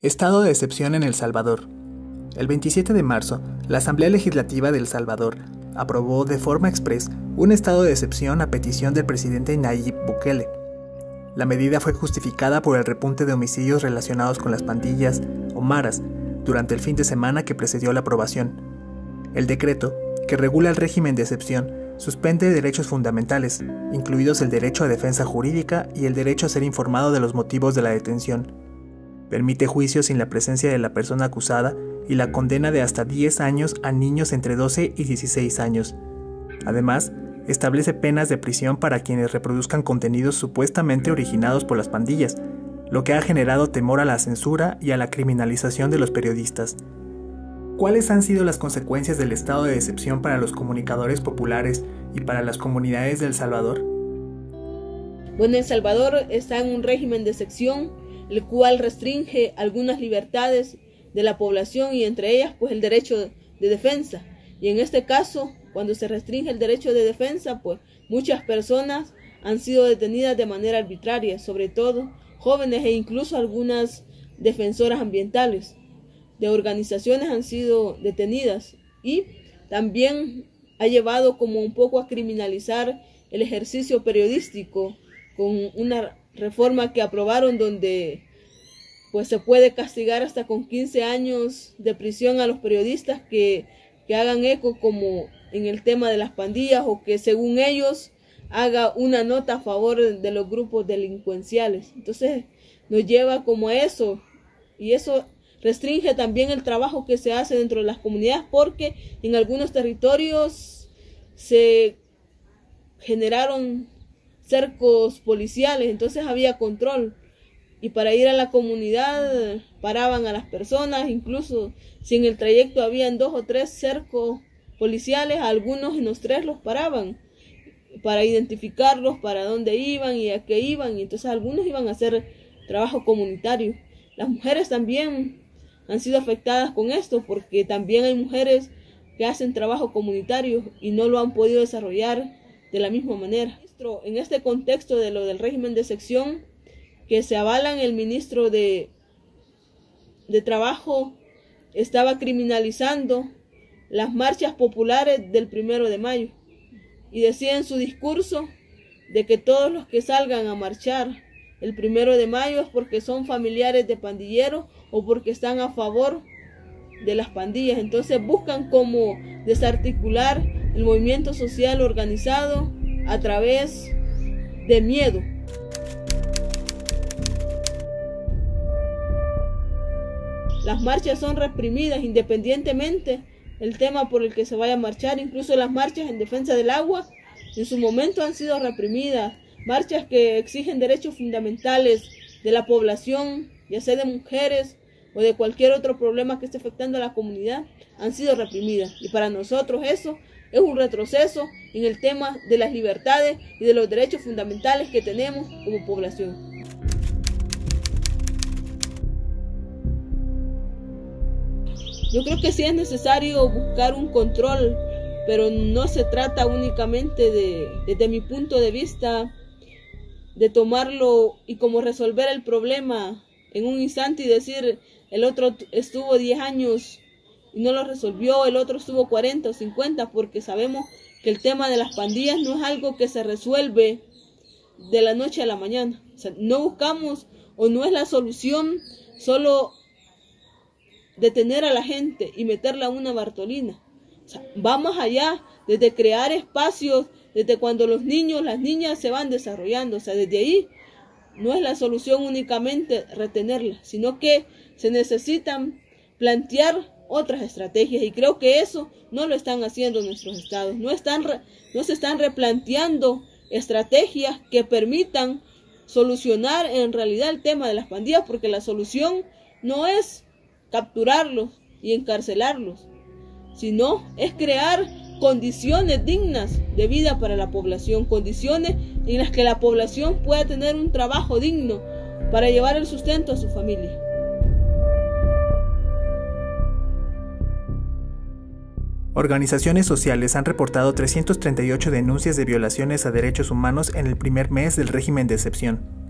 Estado de excepción en El Salvador. El 27 de marzo, la Asamblea Legislativa de El Salvador aprobó de forma express un estado de excepción a petición del presidente Nayib Bukele. La medida fue justificada por el repunte de homicidios relacionados con las pandillas o maras durante el fin de semana que precedió la aprobación. El decreto, que regula el régimen de excepción, suspende derechos fundamentales, incluidos el derecho a defensa jurídica y el derecho a ser informado de los motivos de la detención. Permite juicios sin la presencia de la persona acusada y la condena de hasta 10 años a niños entre 12 y 16 años. Además, establece penas de prisión para quienes reproduzcan contenidos supuestamente originados por las pandillas, lo que ha generado temor a la censura y a la criminalización de los periodistas. ¿Cuáles han sido las consecuencias del estado de excepción para los comunicadores populares y para las comunidades de El Salvador? Bueno, El Salvador está en un régimen de excepción, el cual restringe algunas libertades de la población y entre ellas pues el derecho de defensa. Y en este caso, cuando se restringe el derecho de defensa, pues muchas personas han sido detenidas de manera arbitraria, sobre todo jóvenes e incluso algunas defensoras ambientales de organizaciones han sido detenidas, y también ha llevado como un poco a criminalizar el ejercicio periodístico con una reforma que aprobaron donde pues se puede castigar hasta con 15 años de prisión a los periodistas que hagan eco como en el tema de las pandillas o que según ellos haga una nota a favor de los grupos delincuenciales. Entonces nos lleva como a eso, y eso restringe también el trabajo que se hace dentro de las comunidades, porque en algunos territorios se generaron cercos policiales, entonces había control, y para ir a la comunidad paraban a las personas, incluso si en el trayecto habían 2 o 3 cercos policiales, a algunos en los 3 los paraban para identificarlos, para dónde iban y a qué iban, y entonces algunos iban a hacer trabajo comunitario. Las mujeres también han sido afectadas con esto, porque también hay mujeres que hacen trabajo comunitario y no lo han podido desarrollar de la misma manera. En este contexto de lo del régimen de excepción que se avalan, el ministro de Trabajo estaba criminalizando las marchas populares del 1 de mayo y decía en su discurso de que todos los que salgan a marchar el 1 de mayo es porque son familiares de pandilleros o porque están a favor de las pandillas. Entonces buscan como desarticular el movimiento social organizado a través de miedo. Las marchas son reprimidas independientemente del tema por el que se vaya a marchar. Incluso las marchas en defensa del agua en su momento han sido reprimidas. Marchas que exigen derechos fundamentales de la población, ya sea de mujeres o de cualquier otro problema que esté afectando a la comunidad, han sido reprimidas. Y para nosotros eso es un retroceso en el tema de las libertades y de los derechos fundamentales que tenemos como población. Yo creo que sí es necesario buscar un control, pero no se trata únicamente desde mi punto de vista, de tomarlo y como resolver el problema en un instante y decir, el otro estuvo 10 años y no lo resolvió, el otro estuvo 40 o 50, porque sabemos que el tema de las pandillas no es algo que se resuelve de la noche a la mañana. O sea, no buscamos o no es la solución solo detener a la gente y meterla a una Bartolina. O sea, vamos allá, desde crear espacios, desde cuando los niños, las niñas se van desarrollando. O sea, desde ahí no es la solución únicamente retenerla, sino que se necesitan plantear otras estrategias, y creo que eso no lo están haciendo nuestros estados. No se están replanteando estrategias que permitan solucionar en realidad el tema de las pandillas, porque la solución no es capturarlos y encarcelarlos, sino es crear condiciones dignas de vida para la población, condiciones en las que la población pueda tener un trabajo digno para llevar el sustento a su familia. Organizaciones sociales han reportado 338 denuncias de violaciones a derechos humanos en el primer mes del régimen de excepción.